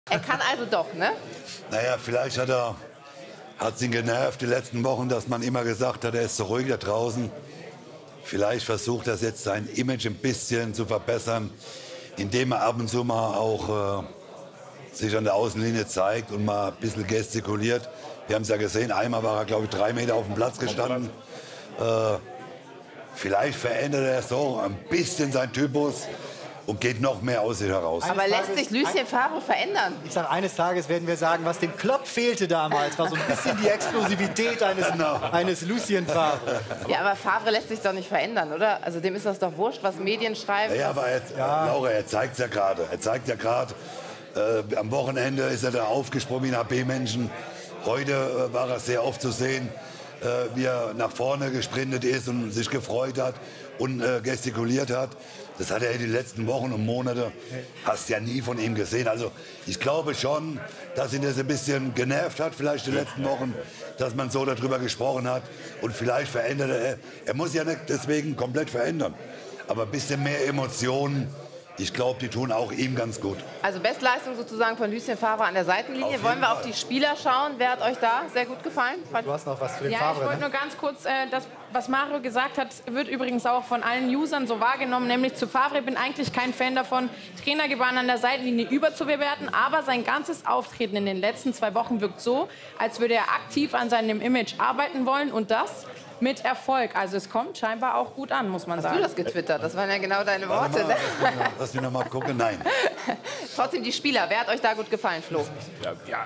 Er kann also doch, ne? Naja, vielleicht hat es ihn genervt die letzten Wochen, dass man immer gesagt hat, er ist so ruhig da draußen. Vielleicht versucht er jetzt sein Image ein bisschen zu verbessern, indem er ab und zu mal auch sich an der Außenlinie zeigt und mal ein bisschen gestikuliert. Wir haben es ja gesehen, einmal war er, glaube ich, 3 Meter auf dem Platz gestanden. Vielleicht verändert er so ein bisschen seinen Typus und geht noch mehr aus sich heraus. Aber lässt sich Lucien Favre verändern? Ich sage, eines Tages werden wir sagen, was dem Klopp fehlte damals, war so ein bisschen die Explosivität eines Lucien Favre. Ja, aber Favre lässt sich doch nicht verändern, oder? Also dem ist das doch wurscht, was Medien schreiben. Ja, aber Laura, er zeigt es ja gerade. Er zeigt ja gerade, am Wochenende ist er da aufgesprungen wie ein HB-Menschen. Heute war er sehr oft zu sehen, wie er nach vorne gesprintet ist und sich gefreut hat und gestikuliert hat. Das hat er in den letzten Wochen und Monaten, hast ja nie von ihm gesehen. Also ich glaube schon, dass ihn das ein bisschen genervt hat, vielleicht die letzten Wochen, dass man so darüber gesprochen hat. Und vielleicht verändert er. Er muss ja nicht deswegen komplett verändern. Aber ein bisschen mehr Emotionen, ich glaube, die tun auch ihm ganz gut. Also Bestleistung sozusagen von Lucien Favre an der Seitenlinie. Wollen wir auf die Spieler schauen? Wer hat euch da sehr gut gefallen? Du hast noch was zu dem Ja, Favre, ich wollte ne? nur ganz kurz, das, was Mario gesagt hat, wird übrigens auch von allen Usern so wahrgenommen, nämlich zu Favre. Ich bin eigentlich kein Fan davon, Trainergebaren an der Seitenlinie überzubewerten, aber sein ganzes Auftreten in den letzten 2 Wochen wirkt so, als würde er aktiv an seinem Image arbeiten wollen und das mit Erfolg. Also es kommt scheinbar auch gut an, muss man sagen. Hast du das getwittert? Das waren ja genau deine Worte. Warte mal, lass mich noch mal gucken. Nein. Trotzdem die Spieler. Wer hat euch da gut gefallen, Flo? Ja,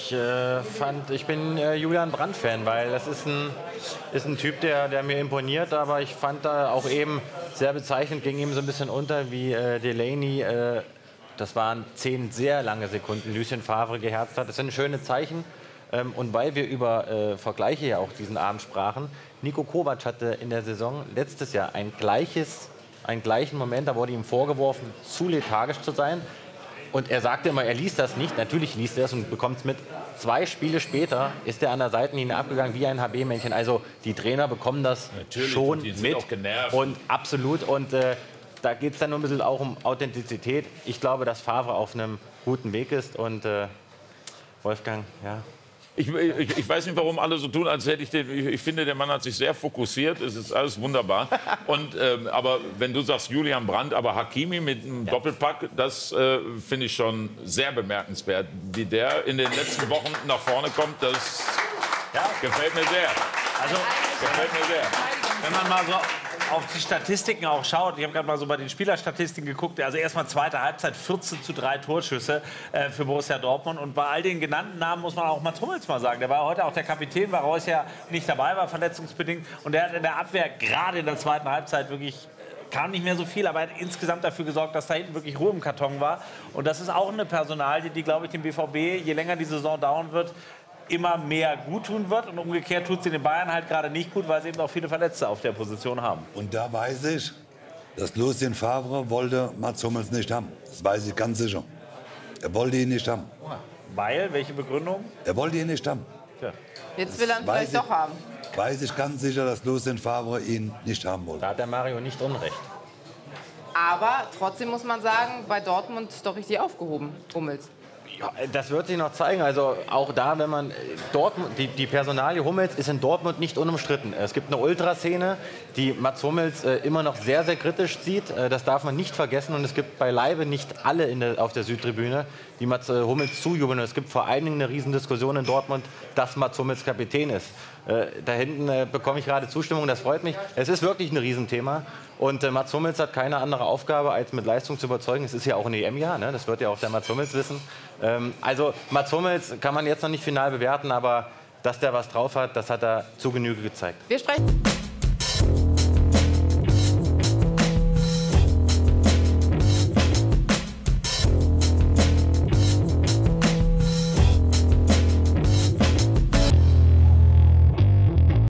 ich bin Julian Brandt-Fan, weil das ist ein Typ, der mir imponiert, aber ich fand da auch eben sehr bezeichnend, ging ihm so ein bisschen unter, wie Delaney, das waren 10 sehr lange Sekunden, Lucien Favre geherzt hat. Das sind schöne Zeichen. Und weil wir über Vergleiche ja auch diesen Abend sprachen, Niko Kovac hatte in der Saison letztes Jahr einen gleichen Moment, da wurde ihm vorgeworfen, zu lethargisch zu sein. Und er sagte immer, er liest das nicht. Natürlich liest er es und bekommt es mit. 2 Spiele später ist er an der Seitenlinie abgegangen wie ein HB-Männchen. Also die Trainer bekommen das schon mit. Auch genervt. Und absolut. Und da geht es dann nur ein bisschen auch um Authentizität. Ich glaube, dass Favre auf einem guten Weg ist. Und Wolfgang, ja. Ich weiß nicht, warum alle so tun, als hätte ich den. Ich finde, der Mann hat sich sehr fokussiert. Es ist alles wunderbar. Und, aber wenn du sagst Julian Brandt, aber Hakimi mit einem Doppelpack, das finde ich schon sehr bemerkenswert. Wie der in den letzten Wochen nach vorne kommt, das gefällt mir sehr. Also, gefällt mir sehr. Wenn man mal so auf die Statistiken auch schaut, ich habe gerade mal so bei den Spielerstatistiken geguckt, also erstmal zweite Halbzeit 14:3 Torschüsse für Borussia Dortmund und bei all den genannten Namen muss man auch Mats Hummels mal sagen, der war heute auch der Kapitän, weil Reus ja nicht dabei war, verletzungsbedingt und der hat in der Abwehr gerade in der zweiten Halbzeit wirklich kam nicht mehr so viel, aber er hat insgesamt dafür gesorgt, dass da hinten wirklich Ruhe im Karton war und das ist auch eine Personalie, die glaube ich dem BVB, je länger die Saison dauern wird, immer mehr gut tun wird und umgekehrt tut sie den Bayern halt gerade nicht gut, weil sie eben auch viele Verletzte auf der Position haben. Und da weiß ich, dass Lucien Favre wollte Mats Hummels nicht haben. Das weiß ich ganz sicher. Er wollte ihn nicht haben. Weil? Welche Begründung? Er wollte ihn nicht haben. Tja. Jetzt will er ihn vielleicht doch haben. Weiß ich ganz sicher, dass Lucien Favre ihn nicht haben wollte. Da hat der Mario nicht unrecht. Aber trotzdem muss man sagen, bei Dortmund doch richtig aufgehoben, Hummels. Ja, das wird sich noch zeigen. Also auch da, wenn man Dortmund, die Personalie Hummels ist in Dortmund nicht unumstritten. Es gibt eine Ultraszene, die Mats Hummels immer noch sehr, sehr kritisch sieht. Das darf man nicht vergessen. Und es gibt beileibe nicht alle auf der Südtribüne, die Mats Hummels zujubeln. Und es gibt vor allen Dingen eine Riesendiskussion in Dortmund, dass Mats Hummels Kapitän ist. Da hinten bekomme ich gerade Zustimmung, das freut mich. Es ist wirklich ein Riesenthema. Und Mats Hummels hat keine andere Aufgabe, als mit Leistung zu überzeugen. Es ist ja auch ein EM-Jahr, ne? Das wird ja auch der Mats Hummels wissen. Also Mats Hummels kann man jetzt noch nicht final bewerten, aber dass der was drauf hat, das hat er zu Genüge gezeigt. Wir sprechen.